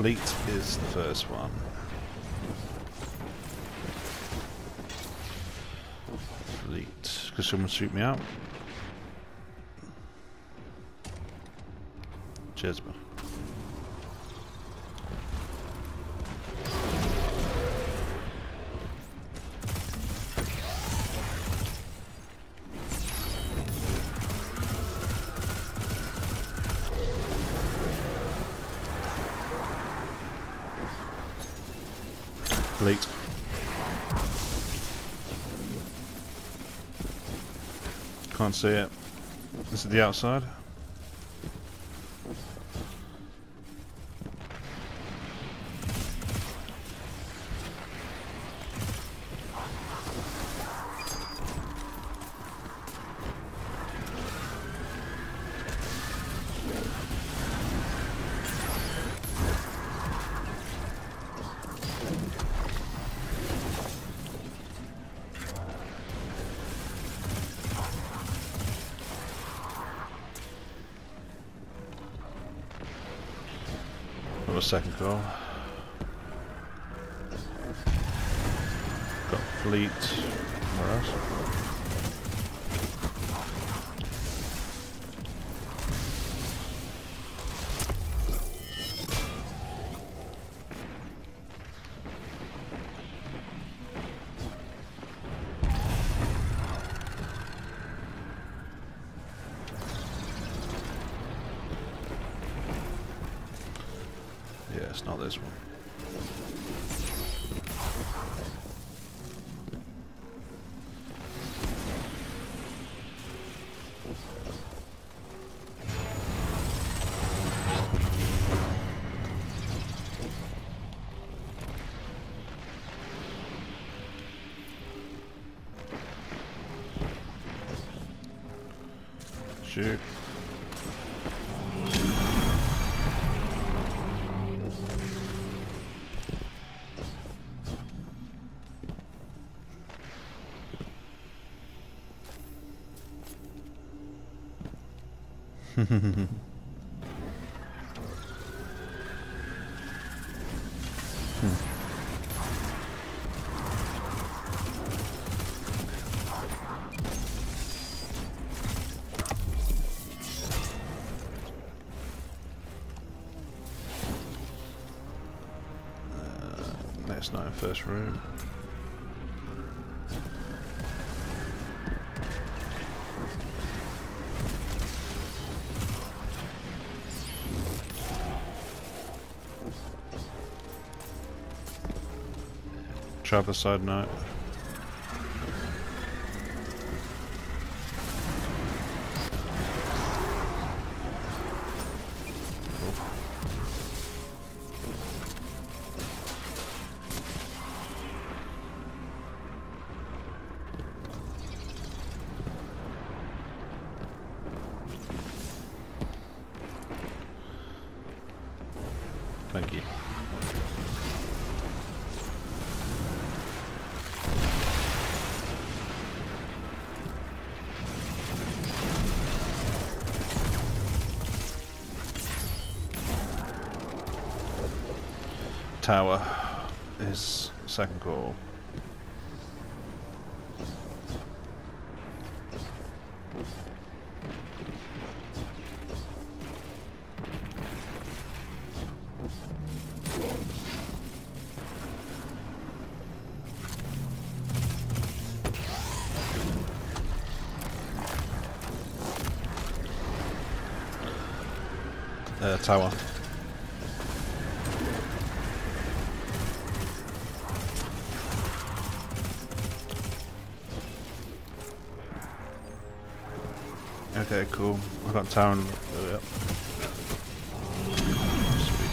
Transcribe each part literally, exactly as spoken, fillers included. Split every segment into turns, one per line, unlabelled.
Fleet is the first one. Fleet. Could someone shoot me out? Cheers, man. Fleet. Can't see it. This is the outside. Got a second goal. Got Fleet. Where else? Yeah, it's not this one. Shoot. Hmm. Uh, that's not in first room. Travel side note. Thank you. Tower is second call. Uh, tower. Okay, cool. I got tower. And, uh, yep. Sweet.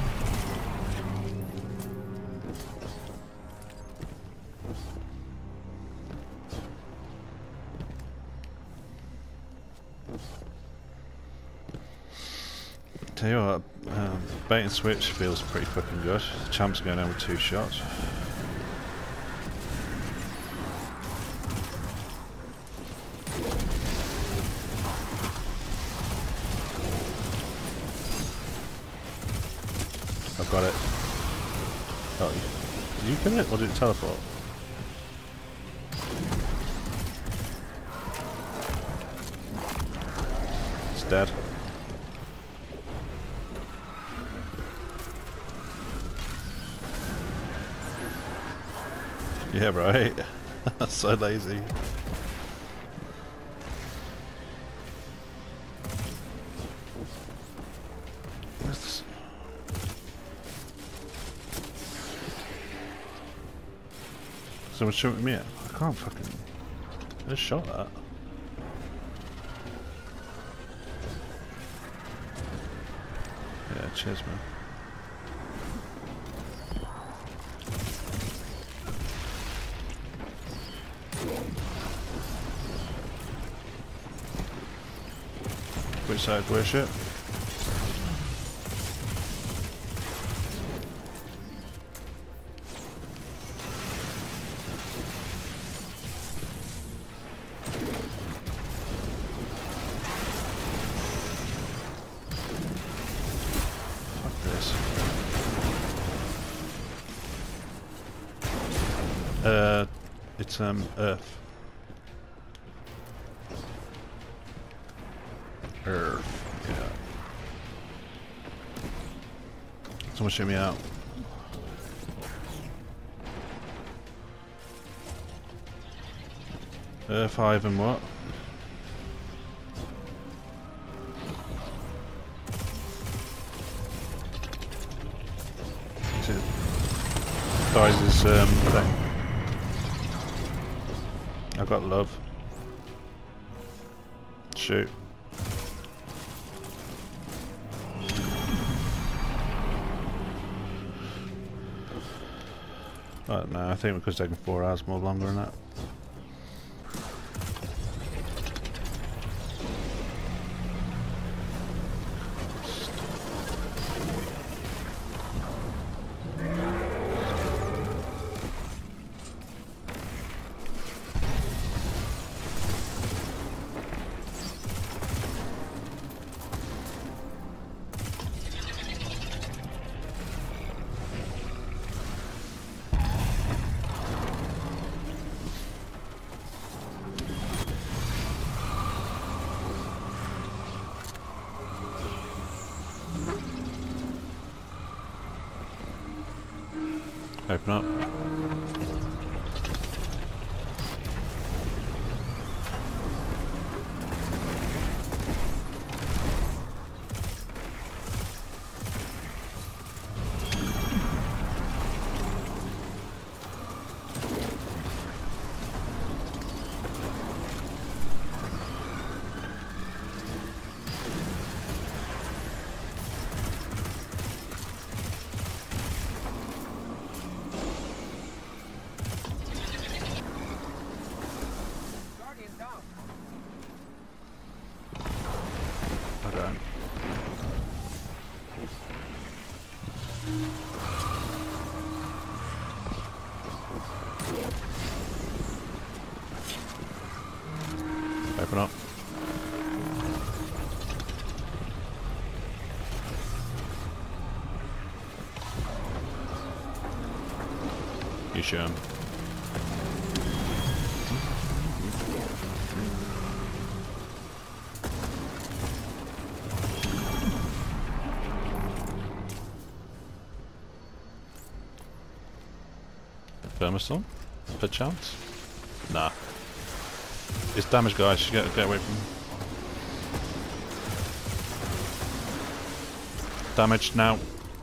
Tell you what, um, bait and switch feels pretty fucking good. The champ's going down with two shots. I've got it. Oh, did you kill it or did it teleport? It's dead. Yeah, right. That's so lazy. Where's this? Someone shooting me at? I can't fucking. I just shot that. Yeah, cheers, man. Which side worship? Fuck this. Uh, it's um Earth. Earth, yeah. Someone shoot me out. Earth five and what? Guys, is um thing. I've got love. Shoot. I don't know, I think because it's taking four hours more longer than that. Open up. Open up. You show him. Thermosol? Per chance? Nah. It's damaged, guys. Get, get away from him. Damaged now.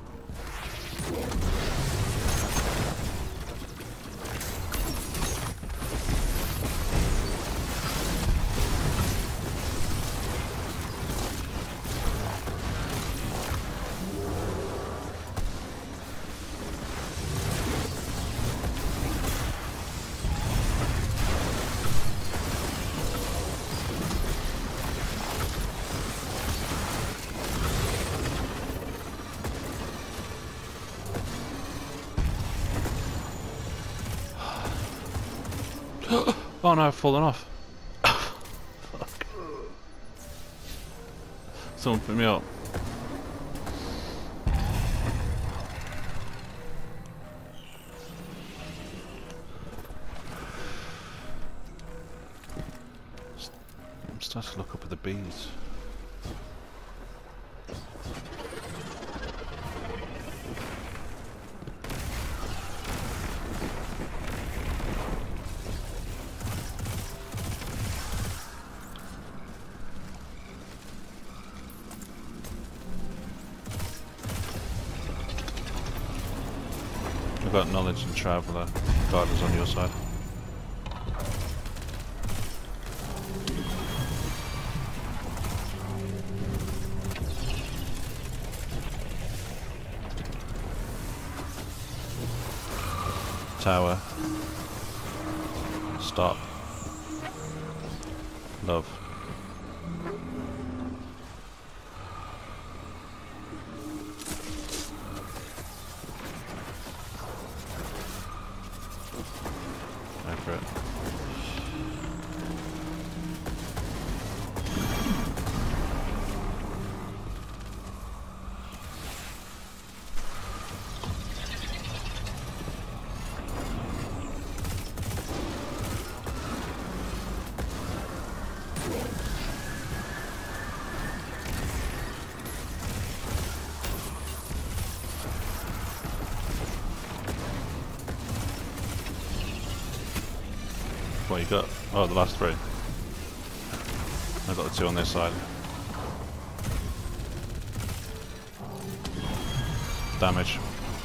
Oh no, I've fallen off. Fuck. Someone put me up. Start to look up at the bees. We've got knowledge and traveller. Garden's on your side. Tower. Stop. Love. Go for it. What you got? Oh, the last three. I've got the two on this side. Damage.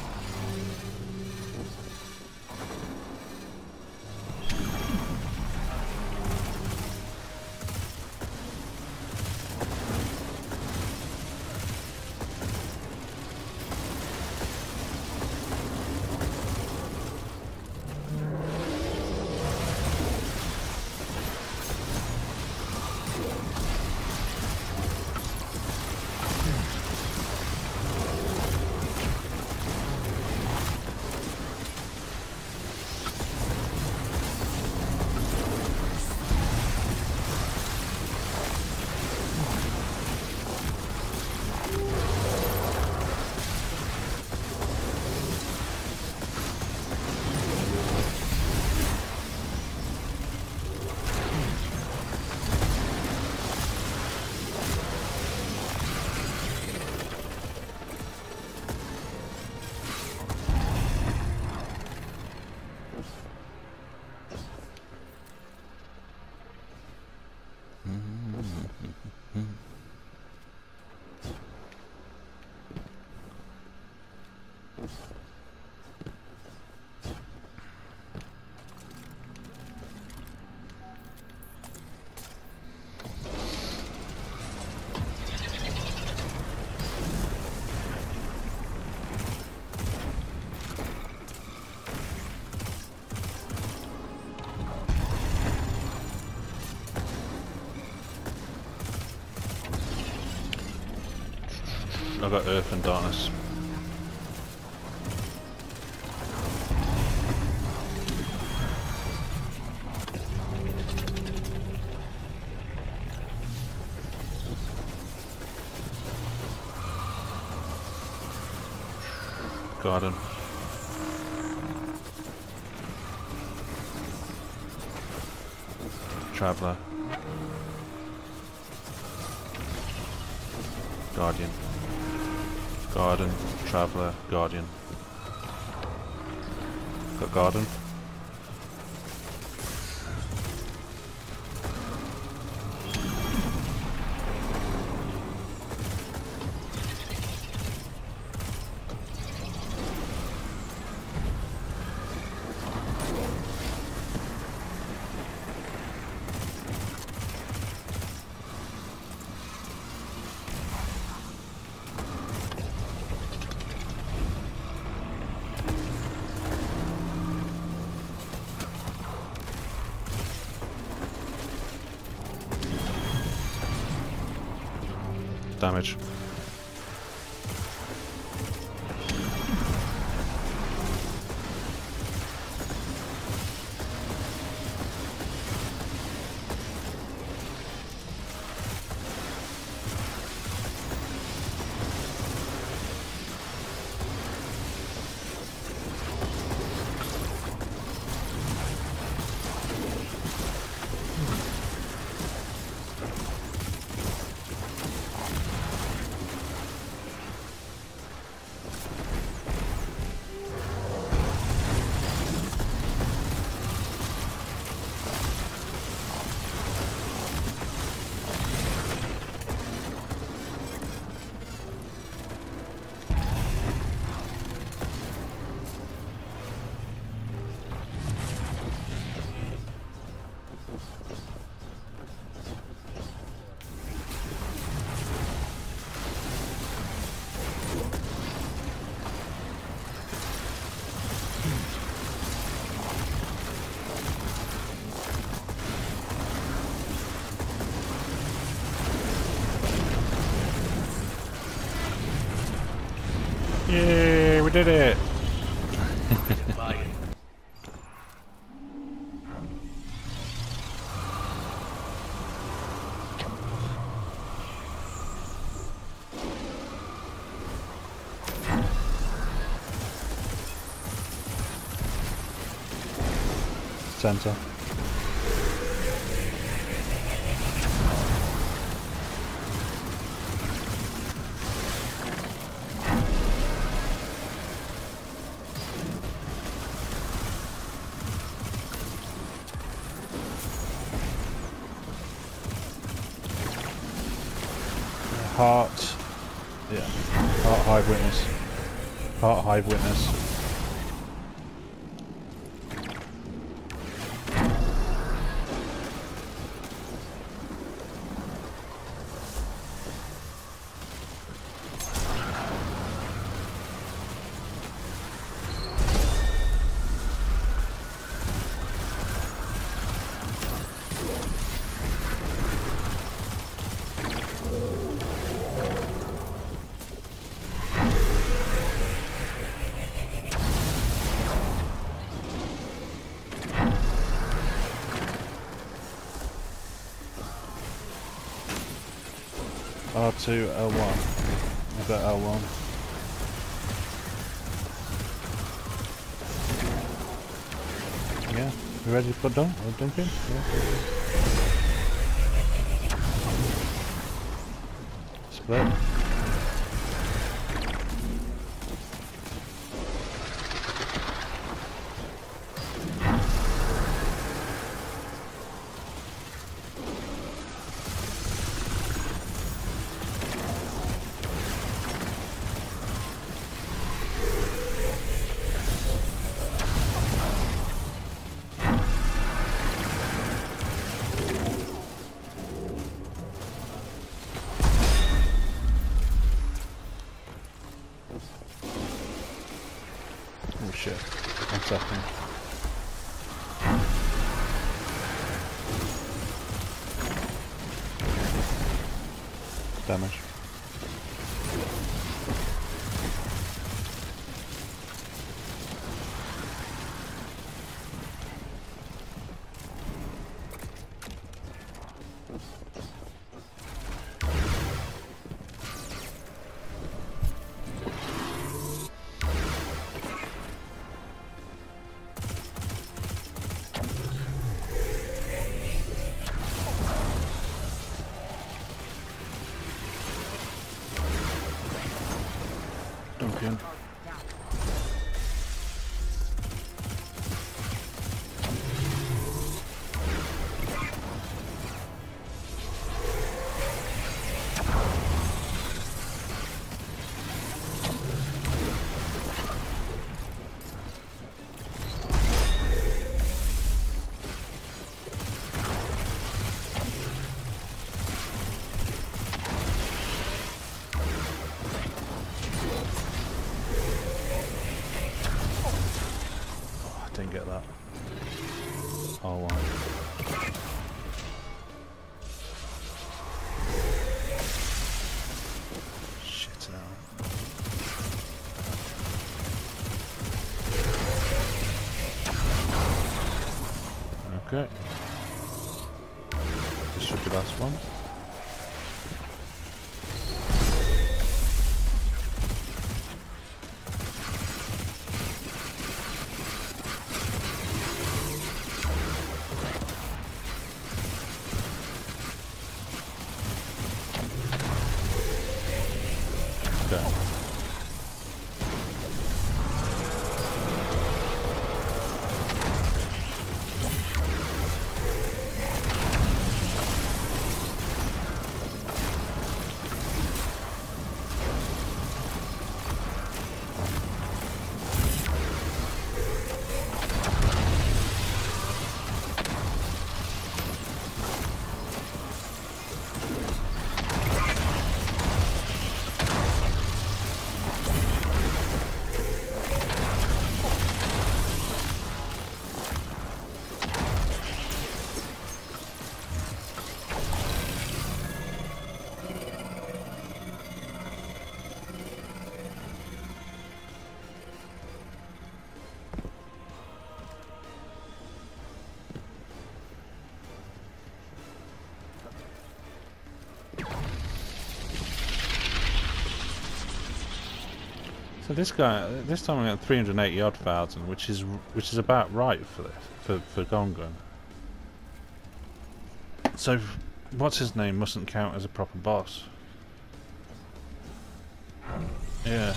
I've got Earth and Darkness. Garden. Traveller. Guardian. Garden, Traveller, Guardian. Got Garden. Damage. Yay, we did it! Center. Heart, yeah, Heart Hive Witness. Heart Hive Witness. R two, L one. Is that L one? Yeah, you ready to put down? Or dumping? Yeah. Split. Oh shit, one second. Damage. Duncan. Didn't get that. R one. Shit out. Okay. This should be the last one. Okay. So this guy, this time I got three hundred eighty odd thousand, which is which is about right for this, for for Gongon. So, what's his name mustn't count as a proper boss. Yeah.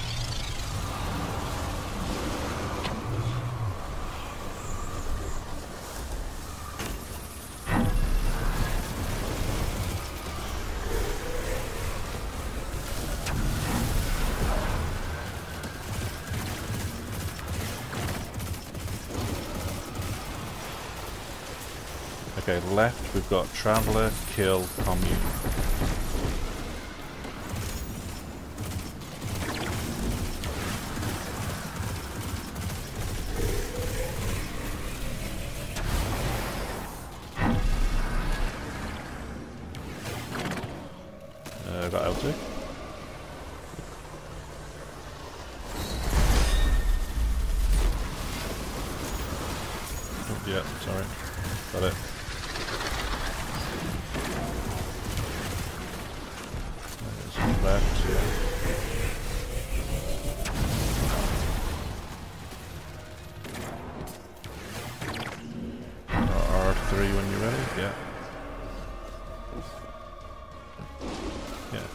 Okay, left we've got Traveller, Kill, Commune. Uh, got L two. Oh, yeah, sorry. Got it. Left, yeah. R three when you're ready, yeah. Yeah.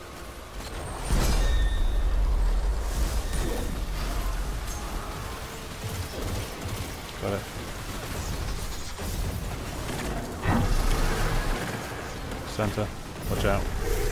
Got it. Center, watch out.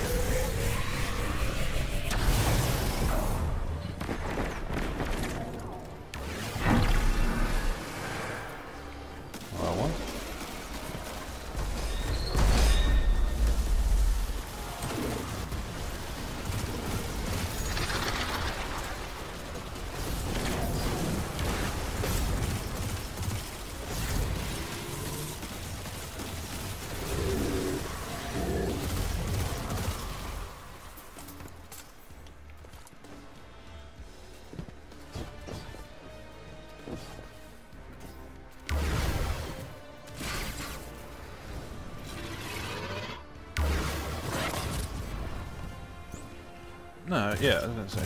No, yeah, I was gonna say.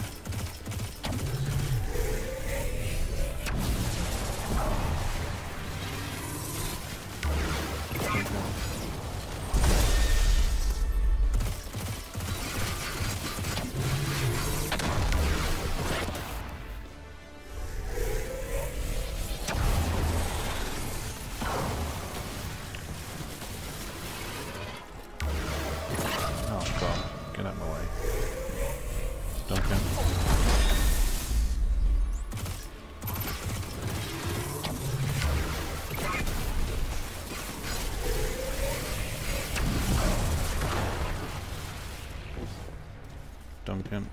Oh god, get out of my way. Duncan. Duncan.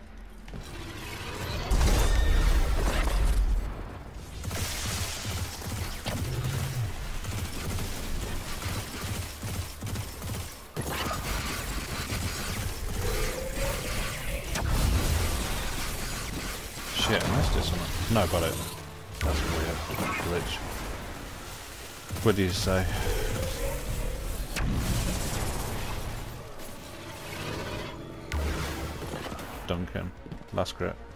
Shit, I missed it somewhere. No, got it. That's weird. Glitch. What do you say? Duncan. Last crit.